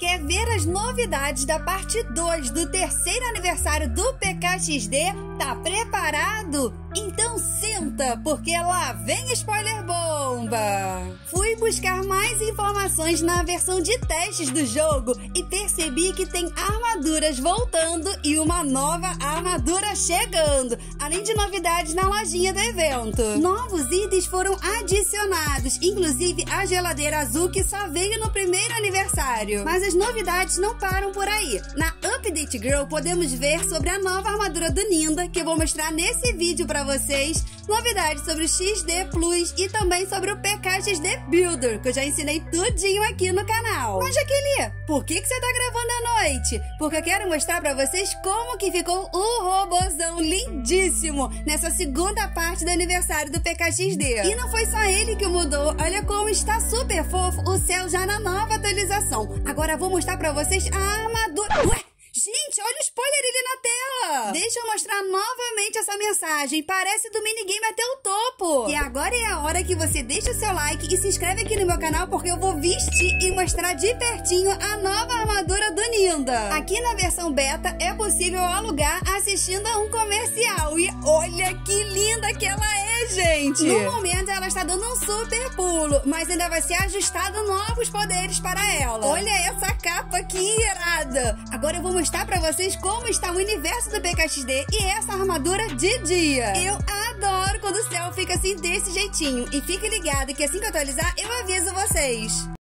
Quer ver as novidades da parte 2 do terceiro aniversário do PKXD? Tá preparado? Então senta, porque lá vem spoiler bomba! Fui buscar mais informações na versão de testes do jogo e percebi que tem armaduras voltando e uma nova armadura chegando, além de novidades na lojinha do evento. Novos itens foram adicionados, inclusive a geladeira azul que só veio no primeiro aniversário. Mas as novidades não param por aí. Na Update Girl podemos ver sobre a nova armadura do Ninda, que eu vou mostrar nesse vídeo pra vocês, novidades sobre o XD Plus e também sobre o PKXD Builder, que eu já ensinei tudinho aqui no canal. Mas Jaqueline, por que você tá gravando à noite? Porque eu quero mostrar pra vocês como que ficou o robozão lindíssimo nessa segunda parte do aniversário do PKXD. E não foi só ele que mudou, olha como está super fofo o céu já na nova atualização. Agora eu vou mostrar pra vocês a armadura... Ué! Gente, olha o spoiler ali na tela! Deixa eu mostrar novamente essa mensagem. Parece do minigame até o topo. E agora é a hora que você deixa o seu like e se inscreve aqui no meu canal, porque eu vou vestir e mostrar de pertinho a nova armadura do Ninda. Aqui na versão beta é possível alugar assistindo a um comercial. E olha que linda que ela é, gente! No momento ela está dando um super pulo, mas ainda vai ser ajustado novos poderes para ela. Olha essa capa que irada! Agora eu vou mostrar pra vocês como está o universo do PKXD e essa armadura de dia. Eu adoro quando o céu fica assim desse jeitinho. E fique ligado que assim que eu atualizar, eu aviso vocês.